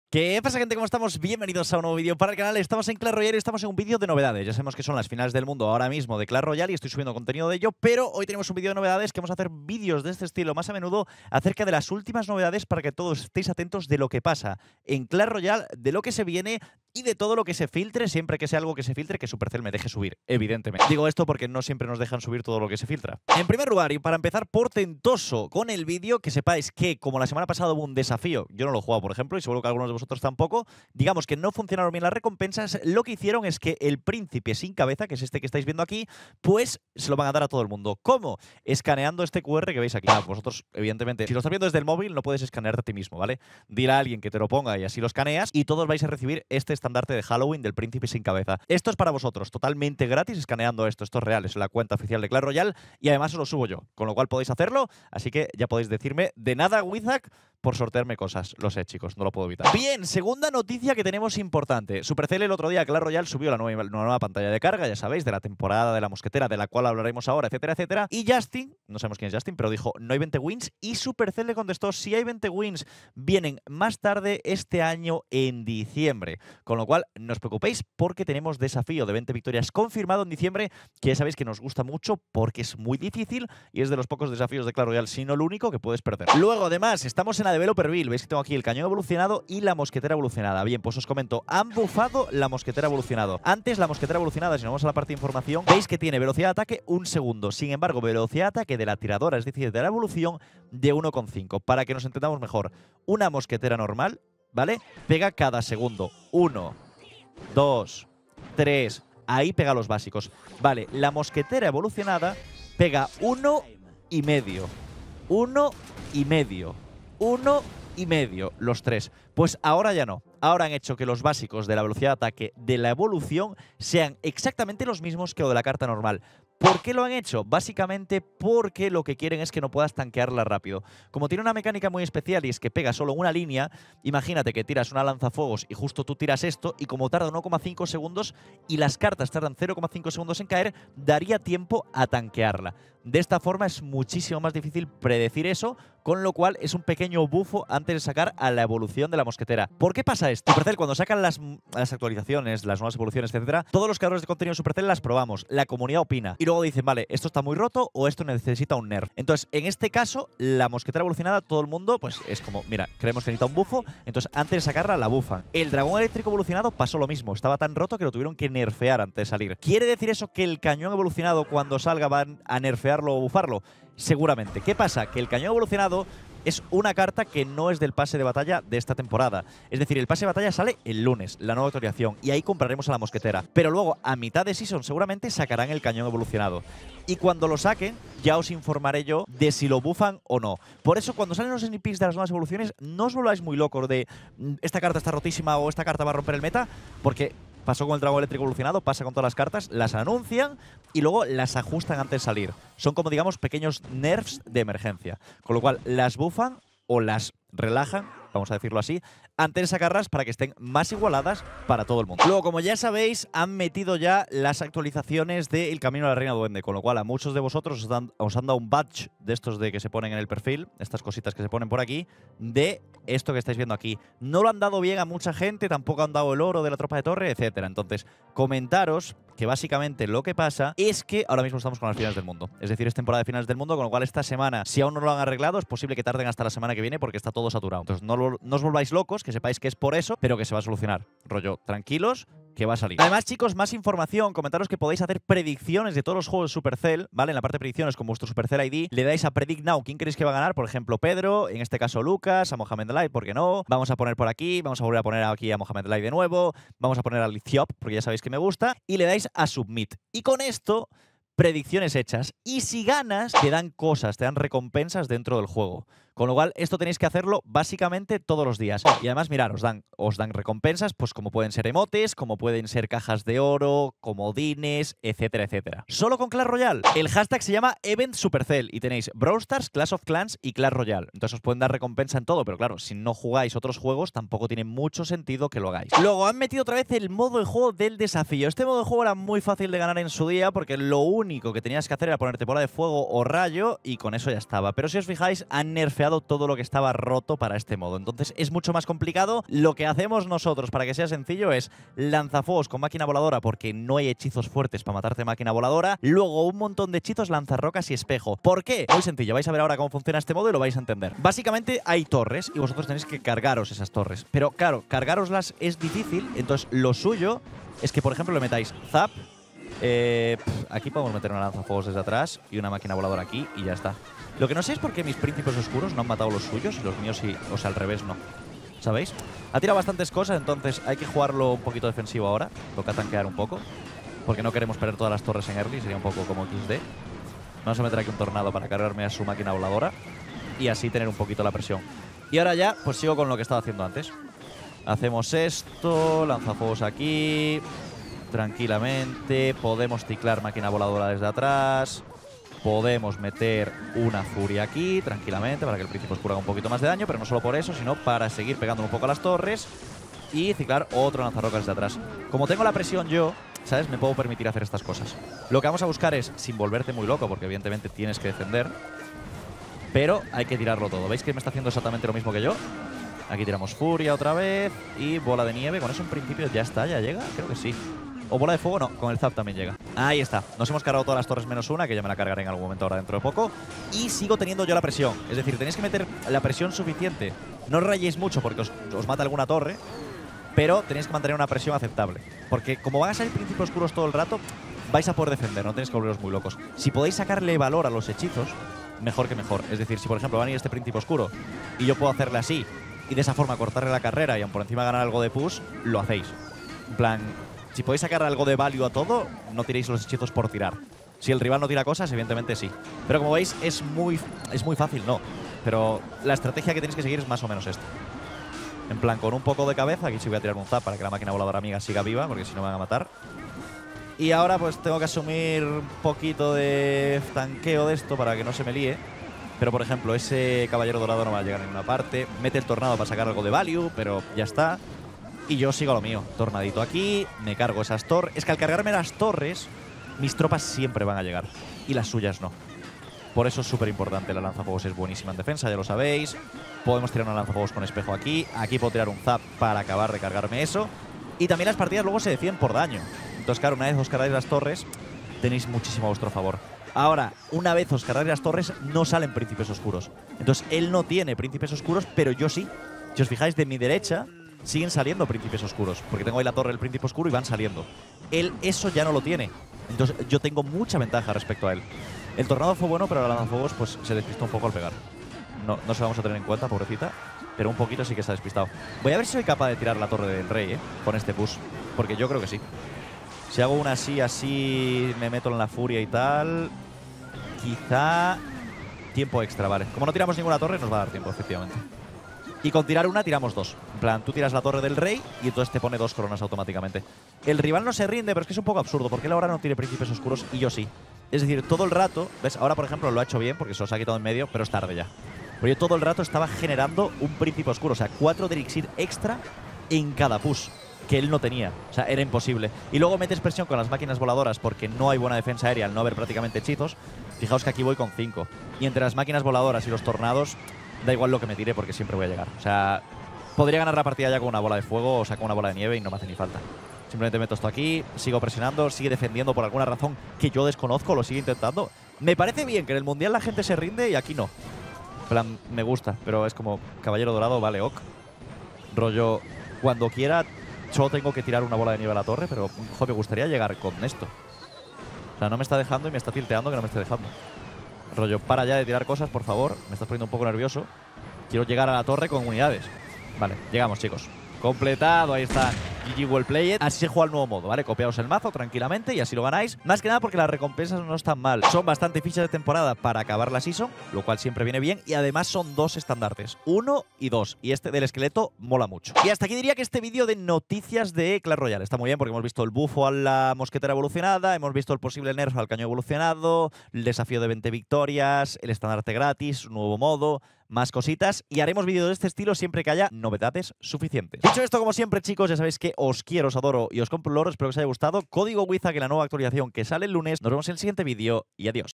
¿Qué pasa, gente? ¿Cómo estamos? Bienvenidos a un nuevo vídeo para el canal. Estamos en Clash Royale y estamos en un vídeo de novedades. Ya sabemos que son las finales del mundo ahora mismo de Clash Royale y estoy subiendo contenido de ello, pero hoy tenemos un vídeo de novedades que vamos a hacer vídeos de este estilo más a menudo acerca de las últimas novedades para que todos estéis atentos de lo que pasa en Clash Royale, de lo que se viene y de todo lo que se filtre, siempre que sea algo que se filtre, que Supercell me deje subir, evidentemente. Digo esto porque no siempre nos dejan subir todo lo que se filtra. En primer lugar, y para empezar portentoso con el vídeo, que sepáis que como la semana pasada hubo un desafío, yo no lo he jugado, por ejemplo, y seguro que algunos de vosotros tampoco, digamos que no funcionaron bien las recompensas. Lo que hicieron es que el príncipe sin cabeza, que es este que estáis viendo aquí, pues se lo van a dar a todo el mundo. ¿Cómo? Escaneando este QR que veis aquí. Vosotros, evidentemente, si lo estás viendo desde el móvil, no puedes escanearte a ti mismo, ¿vale? Dile a alguien que te lo ponga y así lo escaneas y todos vais a recibir este estandarte de Halloween del príncipe sin cabeza. Esto es para vosotros, totalmente gratis, escaneando esto. Esto es real, es la cuenta oficial de Clash Royale y además os lo subo yo, con lo cual podéis hacerlo, así que ya podéis decirme de nada, Wizak, por sortearme cosas. Lo sé, chicos, no lo puedo evitar. Bien, segunda noticia que tenemos importante. Supercell el otro día, Clash Royale, subió la nueva pantalla de carga, ya sabéis, de la temporada de la mosquetera, de la cual hablaremos ahora, etcétera, etcétera. Y Justin, no sabemos quién es Justin, pero dijo, no hay 20 wins. Y Supercell le contestó, sí hay 20 wins, vienen más tarde este año en diciembre. Con lo cual, no os preocupéis porque tenemos desafío de 20 victorias confirmado en diciembre, que ya sabéis que nos gusta mucho porque es muy difícil y es de los pocos desafíos de Clash Royale, si no el único, que puedes perder. Luego, además, estamos en la Developer Build. Veis que tengo aquí el cañón evolucionado y la mosquetera evolucionada. Bien, pues os comento, han bufado la mosquetera evolucionado. Antes, la mosquetera evolucionada, si nos vamos a la parte de información, veis que tiene velocidad de ataque 1 segundo. Sin embargo, velocidad de ataque de la tiradora, es decir, de la evolución, de 1,5. Para que nos entendamos mejor, una mosquetera normal, ¿vale? Pega cada segundo. 1, 2, 3. Ahí pega los básicos. Vale, la mosquetera evolucionada pega 1,5. 1,5. 1,5 los tres. Pues ahora ya no. Ahora han hecho que los básicos de la velocidad de ataque de la evolución sean exactamente los mismos que los de la carta normal. ¿Por qué lo han hecho? Básicamente porque lo que quieren es que no puedas tanquearla rápido. Como tiene una mecánica muy especial y es que pega solo una línea, imagínate que tiras una lanzafuegos y justo tú tiras esto y como tarda 1,5 segundos y las cartas tardan 0,5 segundos en caer, daría tiempo a tanquearla. De esta forma es muchísimo más difícil predecir eso, con lo cual es un pequeño bufo antes de sacar a la evolución de la mosquetera. ¿Por qué pasa esto? Supercell, cuando sacan las actualizaciones, las nuevas evoluciones, etcétera, todos los creadores de contenido de Supercell las probamos, la comunidad opina y luego dicen, vale, esto está muy roto o esto necesita un nerf. Entonces, en este caso, la mosquetera evolucionada, todo el mundo, pues es como, mira, creemos que necesita un bufo, entonces antes de sacarla, la bufan. El dragón eléctrico evolucionado pasó lo mismo, estaba tan roto que lo tuvieron que nerfear antes de salir. ¿Quiere decir eso que el cañón evolucionado cuando salga van a nerfearlo o bufarlo? Seguramente. ¿Qué pasa? Que el cañón evolucionado es una carta que no es del pase de batalla de esta temporada. Es decir, el pase de batalla sale el lunes, la nueva actualización, y ahí compraremos a la mosquetera. Pero luego, a mitad de season, seguramente sacarán el cañón evolucionado. Y cuando lo saquen, ya os informaré yo de si lo bufan o no. Por eso, cuando salen los sneak peeks de las nuevas evoluciones, no os volváis muy locos de esta carta está rotísima o esta carta va a romper el meta, porque pasó con el dragón eléctrico evolucionado, pasa con todas las cartas, las anuncian y luego las ajustan antes de salir. Son como, digamos, pequeños nerfs de emergencia. Con lo cual, las bufan o las relajan, vamos a decirlo así, antes de sacarlas para que estén más igualadas para todo el mundo. Luego, como ya sabéis, han metido ya las actualizaciones de El Camino a la Reina Duende, con lo cual a muchos de vosotros os han dado un badge de estos de que se ponen en el perfil, estas cositas que se ponen por aquí, de esto que estáis viendo aquí. No lo han dado bien a mucha gente, tampoco han dado el oro de la tropa de torre, etcétera. Entonces, comentaros que básicamente lo que pasa es que ahora mismo estamos con las finales del mundo. Es decir, es temporada de finales del mundo, con lo cual esta semana, si aún no lo han arreglado, es posible que tarden hasta la semana que viene porque está todo saturado. Entonces, no os volváis locos, que sepáis que es por eso, pero que se va a solucionar. Rollo, tranquilos, que va a salir. Además, chicos, más información, comentaros que podéis hacer predicciones de todos los juegos de Supercell, ¿vale? En la parte de predicciones con vuestro Supercell ID, le dais a Predict Now quién creéis que va a ganar, por ejemplo, Pedro, en este caso Lucas, a Mohamed Light, ¿por qué no? Vamos a poner por aquí, vamos a volver a poner aquí a Mohamed Light de nuevo, vamos a poner a Lithiop, porque ya sabéis que me gusta, y le dais a Submit. Y con esto, predicciones hechas. Y si ganas, te dan cosas, te dan recompensas dentro del juego. Con lo cual, esto tenéis que hacerlo básicamente todos los días. Y además, mirad, os dan recompensas, pues como pueden ser emotes, como pueden ser cajas de oro, comodines, etcétera, etcétera. Solo con Clash Royale. El hashtag se llama Event Supercell y tenéis Brawl Stars, Clash of Clans y Clash Royale. Entonces os pueden dar recompensa en todo, pero claro, si no jugáis otros juegos, tampoco tiene mucho sentido que lo hagáis. Luego, han metido otra vez el modo de juego del desafío. Este modo de juego era muy fácil de ganar en su día porque lo único que tenías que hacer era ponerte bola de fuego o rayo y con eso ya estaba. Pero si os fijáis, han nerfeado tirado todo lo que estaba roto para este modo. Entonces es mucho más complicado. Lo que hacemos nosotros para que sea sencillo es lanzafuegos con máquina voladora, porque no hay hechizos fuertes para matarte máquina voladora. Luego un montón de hechizos, lanzarrocas y espejo. ¿Por qué? Muy sencillo. Vais a ver ahora cómo funciona este modo y lo vais a entender. Básicamente hay torres y vosotros tenéis que cargaros esas torres. Pero claro, cargaroslas es difícil. Entonces lo suyo es que, por ejemplo, le metáis zap. Aquí podemos meter una lanzafuegos desde atrás y una máquina voladora aquí y ya está. Lo que no sé es por qué mis príncipes oscuros no han matado los suyos y los míos sí, o sea, al revés no. ¿Sabéis? Ha tirado bastantes cosas, entonces hay que jugarlo un poquito defensivo ahora. Toca tanquear un poco, porque no queremos perder todas las torres en early, sería un poco como XD. Vamos a meter aquí un tornado para cargarme a su máquina voladora y así tener un poquito la presión. Y ahora ya, pues sigo con lo que estaba haciendo antes. Hacemos esto, lanzafuegos aquí, tranquilamente. Podemos ciclar máquina voladora desde atrás. Podemos meter una furia aquí, tranquilamente, para que el príncipe oscuro haga un poquito más de daño, pero no solo por eso, sino para seguir pegando un poco a las torres y ciclar otro lanzarrocas desde atrás. Como tengo la presión yo, ¿sabes? Me puedo permitir hacer estas cosas. Lo que vamos a buscar es, sin volverte muy loco, porque evidentemente tienes que defender, pero hay que tirarlo todo. ¿Veis que me está haciendo exactamente lo mismo que yo? Aquí tiramos furia otra vez y bola de nieve. Con eso en principio ya está, ya llega, creo que sí. O bola de fuego, no, con el zap también llega. Ahí está, nos hemos cargado todas las torres menos una, que ya me la cargaré en algún momento ahora dentro de poco. Y sigo teniendo yo la presión, es decir, tenéis que meter la presión suficiente. No os rayéis mucho porque os mata alguna torre, pero tenéis que mantener una presión aceptable. Porque como van a salir príncipes oscuros todo el rato, vais a poder defender, no tenéis que volveros muy locos. Si podéis sacarle valor a los hechizos, mejor que mejor. Es decir, si por ejemplo van a ir este príncipe oscuro y yo puedo hacerle así y de esa forma cortarle la carrera y aun por encima ganar algo de push, lo hacéis. En plan, si podéis sacar algo de value a todo, no tiréis los hechizos por tirar. Si el rival no tira cosas, evidentemente sí. Pero como veis, es muy fácil, no. Pero la estrategia que tenéis que seguir es más o menos esta. En plan, con un poco de cabeza, aquí sí voy a tirar un zap para que la máquina voladora amiga siga viva, porque si no me van a matar. Y ahora pues tengo que asumir un poquito de tanqueo de esto para que no se me líe. Pero por ejemplo, ese caballero dorado no va a llegar a ninguna parte. Mete el tornado para sacar algo de value, pero ya está. Y yo sigo a lo mío. Tornadito aquí, me cargo esas torres. Es que al cargarme las torres, mis tropas siempre van a llegar. Y las suyas no. Por eso es súper importante. La lanzafuegos es buenísima en defensa, ya lo sabéis. Podemos tirar una lanzafuegos con espejo aquí. Aquí puedo tirar un zap para acabar de cargarme eso. Y también las partidas luego se deciden por daño. Entonces, claro, una vez os cargáis las torres, tenéis muchísimo a vuestro favor. Ahora, una vez os cargáis las torres, no salen príncipes oscuros. Entonces, él no tiene príncipes oscuros, pero yo sí. Si os fijáis, de mi derecha siguen saliendo príncipes oscuros, porque tengo ahí la torre del príncipe oscuro y van saliendo. Él eso ya no lo tiene. Entonces yo tengo mucha ventaja respecto a él. El tornado fue bueno, pero la lanzafuegos pues se despistó un poco al pegar. No se vamos a tener en cuenta, pobrecita, pero un poquito sí que se ha despistado. Voy a ver si soy capaz de tirar la torre del rey, con este push, porque yo creo que sí. Si hago una así, me meto en la furia y tal, quizá tiempo extra, vale. Como no tiramos ninguna torre, nos va a dar tiempo, efectivamente. Y con tirar una, tiramos dos. En plan, tú tiras la torre del rey y entonces te pone 2 coronas automáticamente. El rival no se rinde, pero es que es un poco absurdo, porque él ahora no tiene príncipes oscuros y yo sí. Es decir, todo el rato, ¿ves? Ahora, por ejemplo, lo ha hecho bien porque se los ha quitado en medio, pero es tarde ya. Pero yo todo el rato estaba generando un príncipe oscuro, o sea, 4 de elixir extra en cada push, que él no tenía. O sea, era imposible. Y luego metes presión con las máquinas voladoras porque no hay buena defensa aérea al no haber prácticamente hechizos. Fijaos que aquí voy con 5. Y entre las máquinas voladoras y los tornados, da igual lo que me tire porque siempre voy a llegar. O sea, podría ganar la partida ya con una bola de fuego o sea, con una bola de nieve y no me hace ni falta. Simplemente meto esto aquí, sigo presionando, sigue defendiendo por alguna razón que yo desconozco, lo sigue intentando. Me parece bien que en el Mundial la gente se rinde y aquí no. En plan, me gusta, pero es como caballero dorado, vale, ok. Rollo, cuando quiera, solo tengo que tirar una bola de nieve a la torre, pero joder, me gustaría llegar con esto. O sea, no me está dejando y me está tilteando que no me esté dejando. Rollo, para ya de tirar cosas, por favor. Me estás poniendo un poco nervioso. Quiero llegar a la torre con unidades. Vale, llegamos, chicos. Completado, ahí está. GG well played. Así se juega el nuevo modo, ¿vale? Copiaos el mazo tranquilamente y así lo ganáis. Más que nada porque las recompensas no están mal. Son bastante fichas de temporada para acabar la season, lo cual siempre viene bien. Y además son 2 estandartes, 1 y 2. Y este del esqueleto mola mucho. Y hasta aquí diría que este vídeo de noticias de Clash Royale está muy bien porque hemos visto el bufo a la mosquetera evolucionada, hemos visto el posible nerf al cañón evolucionado, el desafío de 20 victorias, el estandarte gratis, un nuevo modo, más cositas, y haremos vídeos de este estilo siempre que haya novedades suficientes. Dicho esto, como siempre, chicos, ya sabéis que os quiero, os adoro y os compro el oro. Espero que os haya gustado. Código Wiza, que la nueva actualización que sale el lunes. Nos vemos en el siguiente vídeo y adiós.